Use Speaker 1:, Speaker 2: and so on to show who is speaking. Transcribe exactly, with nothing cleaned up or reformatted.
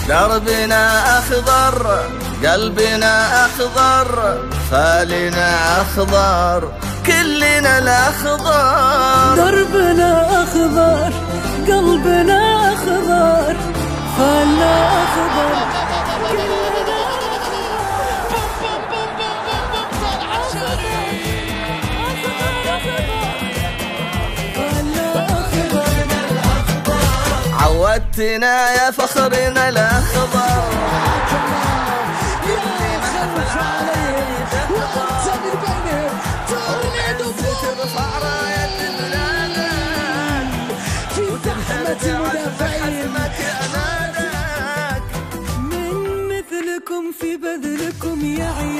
Speaker 1: دربنا أخضر قلبنا أخضر فالنا أخضر كلنا الأخضر.
Speaker 2: دربنا أخضر قلبنا أخضر فالنا أخضر كلنا
Speaker 1: عودتنا يا فخرنا الأخضر
Speaker 2: اللي ما خرج عليه وانت من بينهم تريد
Speaker 1: ترفع راية بلادك
Speaker 2: في زحمة المدافعين
Speaker 1: أمانك
Speaker 2: من مثلكم في بذلكم يعيش